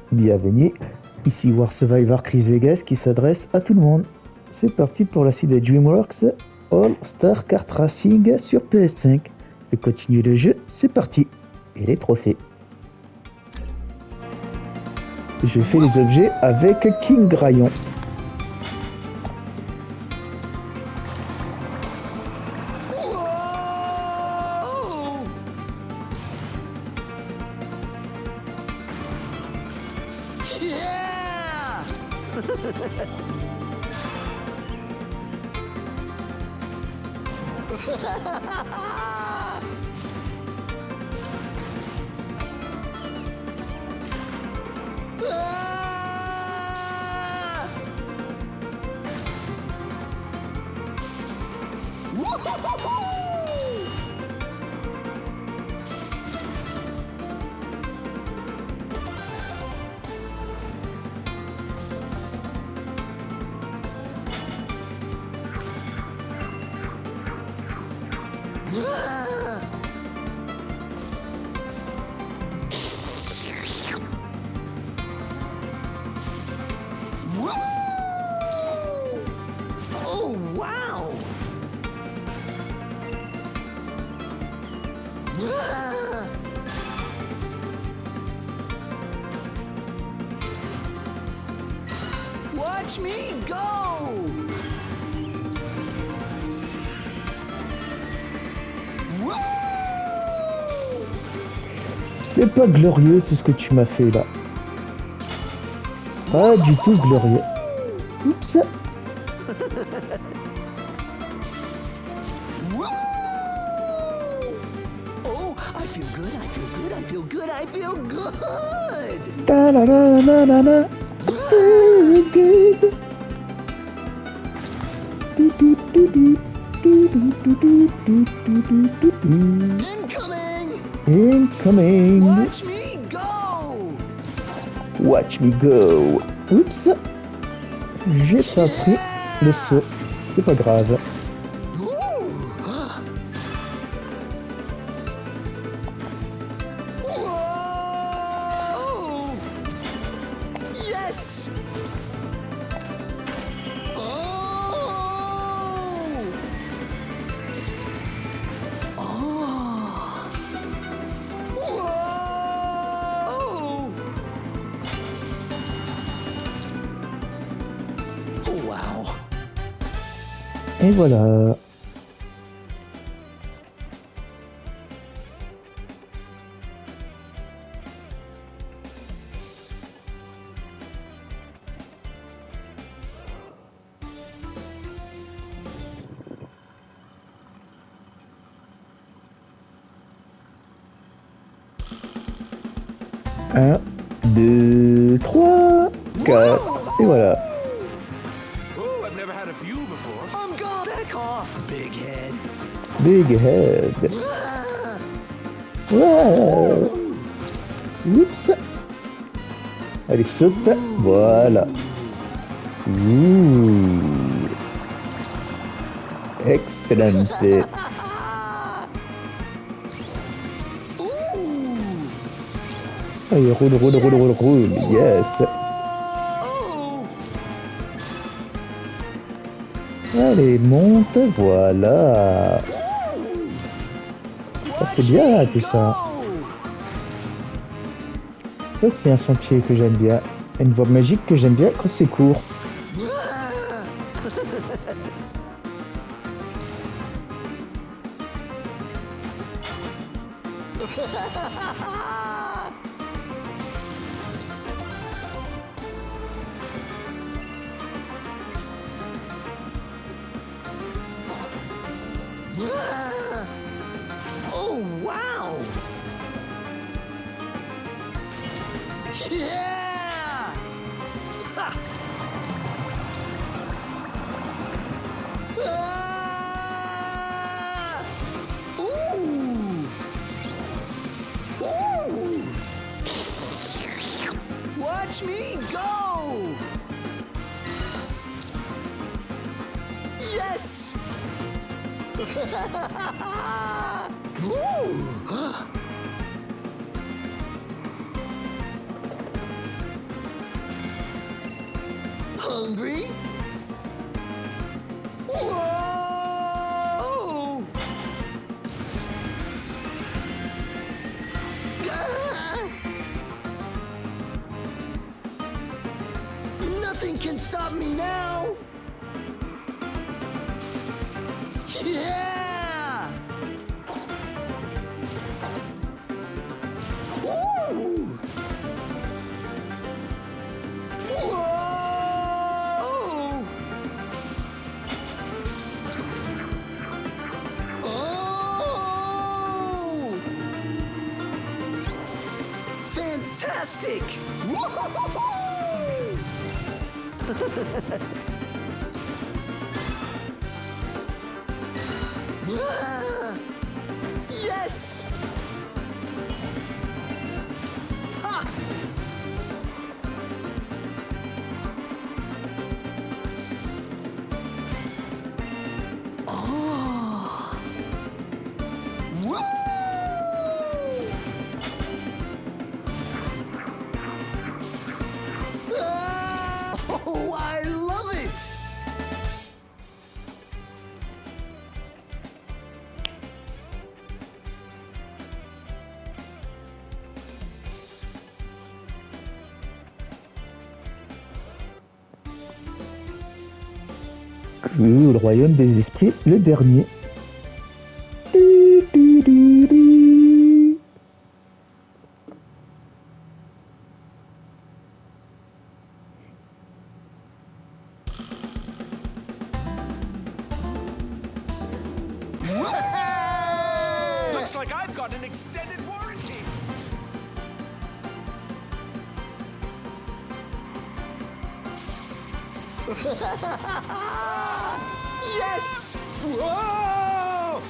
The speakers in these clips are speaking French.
Bienvenue, ici War Survivor Chris Vegas qui s'adresse à tout le monde. C'est parti pour la suite de DreamWorks All Star Kart Racing sur PS5. Je continue le jeu, c'est parti. Et les trophées. Je fais les objets avec King Graillon. Watch me go! C'est pas glorieux tout ce que tu m'as fait là. Pas du tout glorieux. Oups. Oh, I feel good, I feel good, I feel good, I feel good! Ta la la la la la. Good. Incoming! Incoming. Watch me go! Watch me go. Oups. J'ai pas pris le saut. C'est pas grave. Whoa! Yes! Oh! Oh! Whoa! Wow! Et voilà. Un, deux, trois, quatre. Et voilà. Oh, I've never had a view before. I'm gone! Back off, big head! Big head. Ah! Wow. Oups. Allez, saute. Voilà. Ouh. Excellent. Allez, roule, roule, roule, roule, roule. Yes. Oh! Allez, monte. Voilà. Ça fait bien tout ça. Ça, c'est un sentier que j'aime bien. Une voie magique que j'aime bien quand c'est court. Oh, wow! Yeah! Ha! Ah! Ooh! Ooh! Watch me go! Yes! Ooh! nothing can stop me now. Yeah! Woo! Whoa! Oh! Fantastic! Woo-hoo-hoo-hoo! Ah! Yes! Ha! Oh! Woo! Ah! Oh, I love it! Le royaume des esprits, le dernier. Looks like I've got an extended warranty. Yes! Whoa!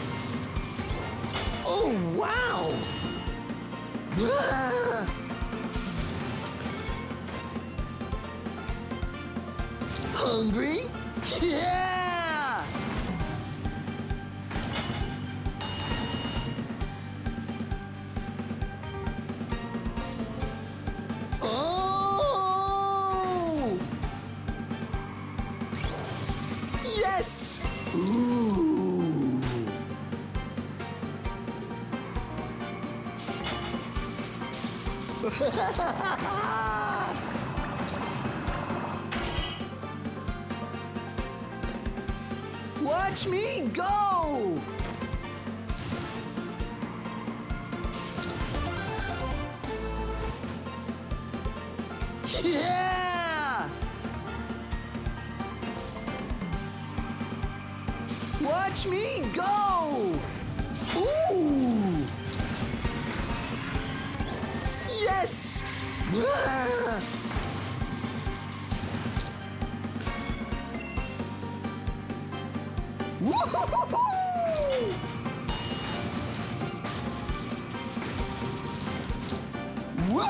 Oh, wow! Ah! Hungry? Yeah! Oh! Yes! Ooh! Watch me go! Yeah! Watch me go! Ooh! Yes! Ah! Woo-hoo-hoo-hoo! Woo!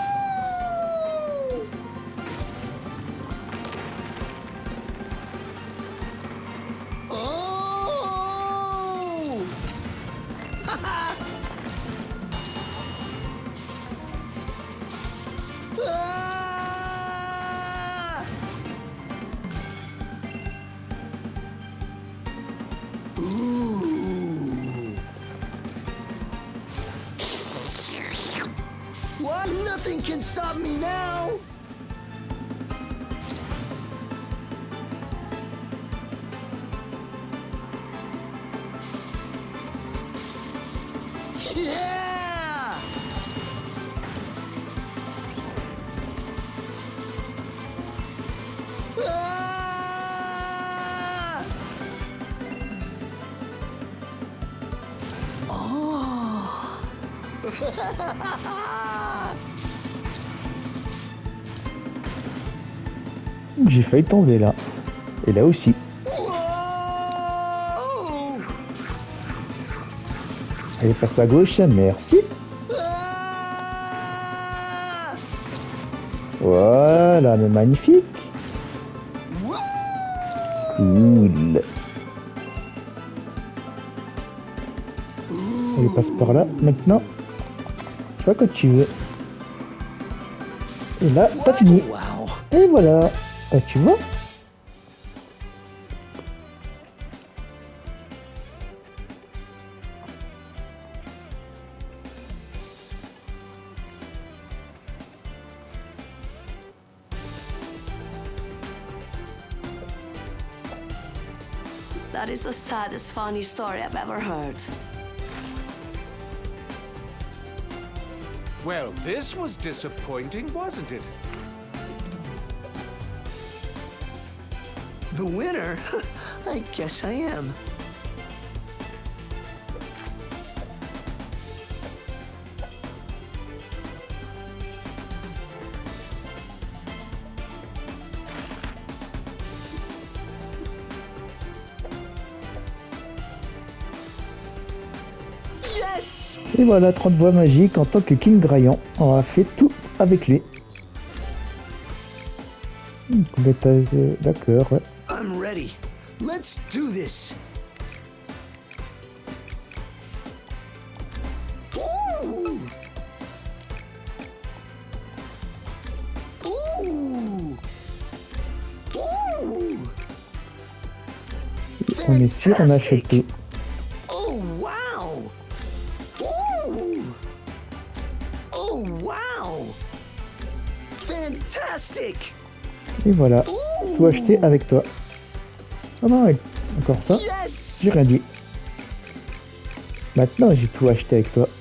Oh! Ha-ha! Ah! Ooh! What? Nothing can stop me now! Yeah! Ah! Oh! J'ai failli tomber là. Et là aussi. Whoa! Allez, passe à gauche, merci. Ah! Voilà, mais magnifique. Woo! Cool. Allez, passe par là, maintenant. Tu vois quand tu veux. Et là, t'as fini. Wow! Et voilà. Ah, tu vois? That is the saddest funny story I've ever heard. Well, this was disappointing, wasn't it? The winner? I guess I am. Yes! Et voilà, 30 voix magiques en tant que King Graillon. On a fait tout avec lui. D'accord, ouais. I'm ready. Let's do this. Ooh. Ooh. Ooh. On est sûr, on achète tout. Oh wow. Ooh. Oh wow. Fantastic. Et voilà, tout acheté avec toi. Ah non, ouais, encore ça. Yes. J'ai rien dit. Maintenant, j'ai tout acheté avec toi.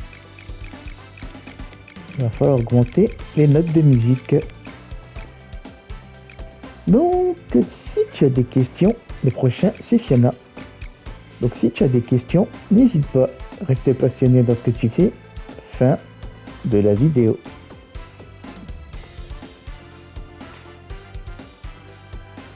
Il va falloir augmenter les notes de musique. Donc, si tu as des questions, le prochain, c'est Fiona. Donc, si tu as des questions, n'hésite pas. Reste passionné dans ce que tu fais. Fin de la vidéo.